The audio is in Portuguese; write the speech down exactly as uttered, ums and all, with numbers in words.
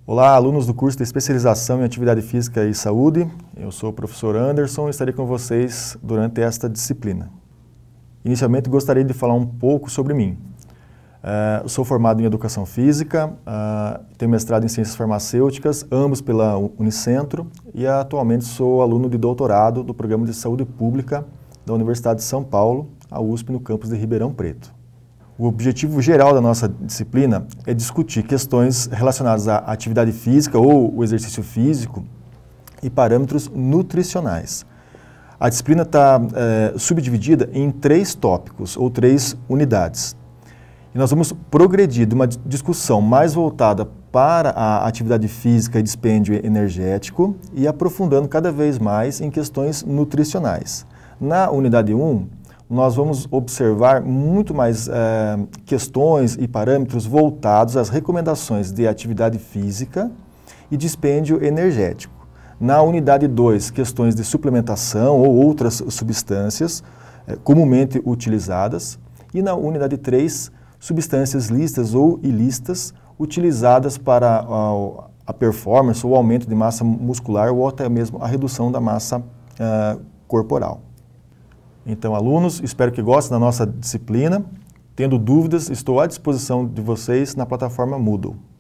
Olá, alunos do curso de especialização em atividade física e saúde. Eu sou o professor Anderson e estarei com vocês durante esta disciplina. Inicialmente, gostaria de falar um pouco sobre mim. Uh, sou formado em Educação Física, uh, tenho mestrado em Ciências Farmacêuticas, ambos pela Unicentro, e atualmente sou aluno de doutorado do Programa de Saúde Pública da Universidade de São Paulo, a U S P, no campus de Ribeirão Preto. O objetivo geral da nossa disciplina é discutir questões relacionadas à atividade física ou o exercício físico e parâmetros nutricionais. A disciplina está é, subdividida em três tópicos ou três unidades. E nós vamos progredir de uma discussão mais voltada para a atividade física e dispêndio energético e aprofundando cada vez mais em questões nutricionais. Na unidade um, nós vamos observar muito mais é, questões e parâmetros voltados às recomendações de atividade física e dispêndio energético. Na unidade dois, questões de suplementação ou outras substâncias é, comumente utilizadas. E na unidade três, substâncias lícitas ou ilícitas utilizadas para a, a performance ou aumento de massa muscular ou até mesmo a redução da massa uh, corporal. Então, alunos, espero que gostem da nossa disciplina. Tendo dúvidas, estou à disposição de vocês na plataforma Moodle.